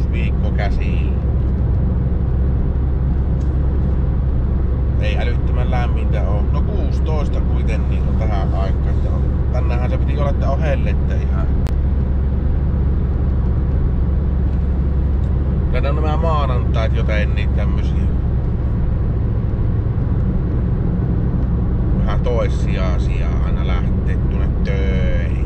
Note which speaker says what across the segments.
Speaker 1: juhannusviikko käsiin. Ei älyttömän lämmintä oo. No 16 kuitenkin on tähän aikaan. Tänäänhän se piti olla, että on hellettä ihan. Kyllä nämä maanantait jotenkin tämmösiä. Vähän toissijaisia aina lähtee tuonne töihin.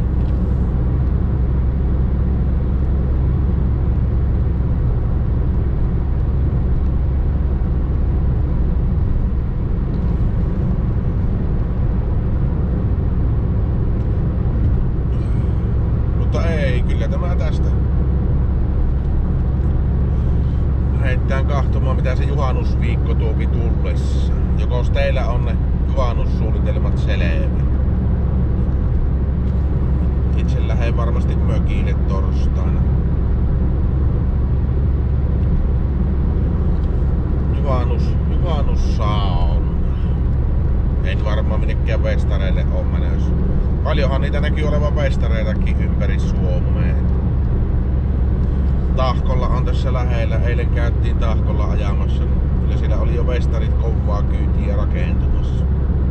Speaker 1: Mutta ei, kyllä tämä tästä. Lähdetään kahtomaan mitä se juhannusviikko tuopi tullessa. Jokos teillä on ne juhannussuunnitelmat selvä. Itse lähden varmasti mökille torstaina. Juhannussauna. En varmaan minnekään festareille oo menössä. Paljonhan niitä näkyy olevan festareitakin ympäri Suomea. Tahkolla on tässä lähellä. Eilen käytiin Tahkolla ajamassa. Kyllä siellä oli jo festarit kovaa kyytiä rakentumassa.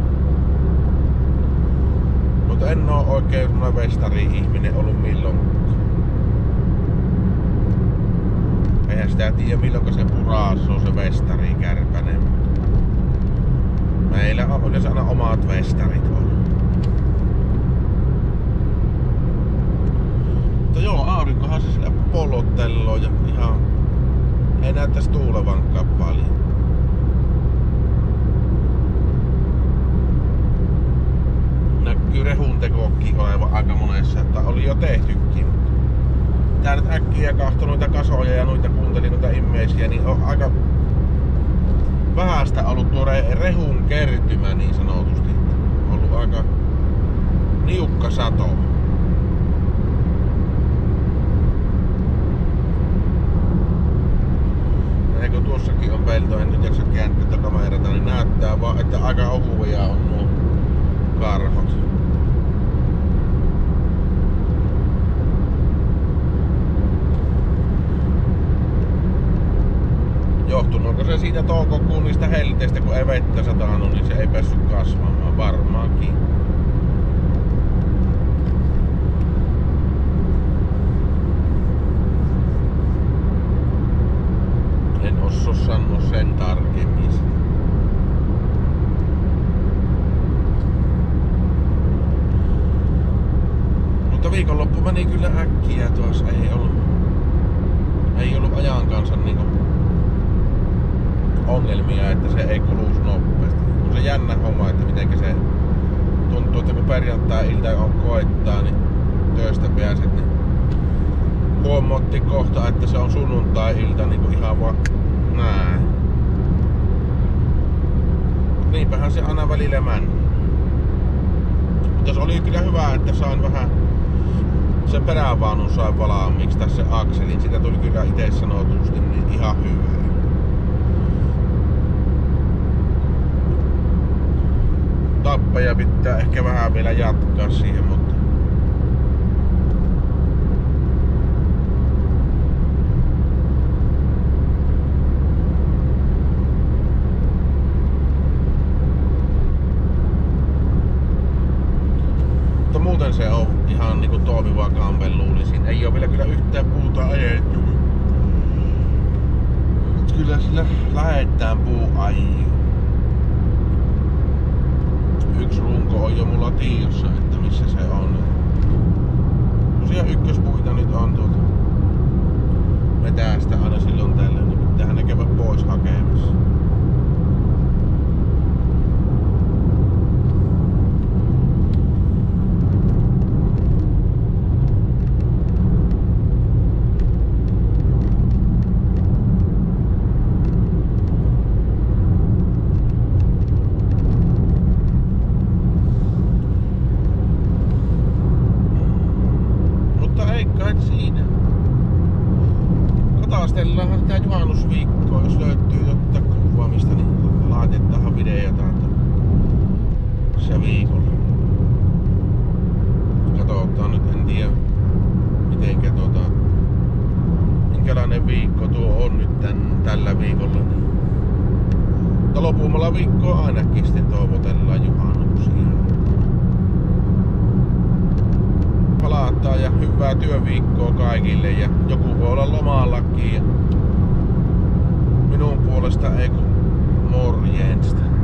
Speaker 1: Mutta en oo oikein festari-ihminen ollut milloinkaan. Eihän sitä tiedä milloinka se puraasoo se festari kärpänen. Meillä on yleensä aina omat festarit ollut. Mutta joo, aurinkohan se sillä pollotteloo ja ihan ei näyttäisi tuulevankaan paljon. Näkyy rehuntekokin olevan aika monessa, että oli jo tehtykin. Tää nyt äkkiä kahto noita kasoja ja noita kuuntelin noita immeisiä, niin on aika vähästä ollut tuo rehun kertymä niin sanotusti. Ollut aika niukka sato. Ja kun tuossakin on pelto, en nyt jaksa kääntää tätä kamerata, niin näyttää vaan, että aika ohuja on nuo karhot. Johtunuuko se siitä toukokuun niistä helteistä, kun ei vettä satanut, niin se ei päässyt kasvamaan varmaankin. En osaa sanoa sen tarkemmin. Mutta viikonloppu meni kyllä äkkiä tuossa, ei ollut ajan kanssa niinku ongelmia, että se ei kuluisi nopeasti. On se jännä homma, että mitenkä se tuntuu, että kun perjantai-ilta on koittaa, niin töistä pääset, niin huomootti kohta, että se on sunnuntai-ilta niinku ihan vaan näin. Niinpähän se aina välillä mennä. Mutta se oli kyllä hyvä, että sain vähän sen perävaunun sain valmiiksi tässä akselin. Sitä tuli kyllä itse sanotusti niin ihan hyvä. Tappaja pitää ehkä vähän vielä jatkaa siihen, mutta muuten se on ihan niinku toimiva kampen luulisin. Ei oo vielä kyllä yhtään puuta ajettu. Kyllä sillä lähetään puuaiju. Yksi runko on jo mulla tiedossa, että missä se on. Tosiaan ykköspuita nyt on tuolta metäästä aina silloin tällöin, niin pitäähän ne käydä pois hakemassa. Katastellaanhan sitä juhannusviikkoa, jos löytyy jotain kuvaamista, niin laitetaan videota se viikolla. Katsotaan nyt, en tiedä mitenkä minkälainen viikko Niin. Mutta lopummalla viikkoa ainakin sitten toivotellaan juhannuksia. Palataan ja hyvää työviikkoa kaikille ja joku voi olla lomallakin. Minun puolesta ei kun morjensta.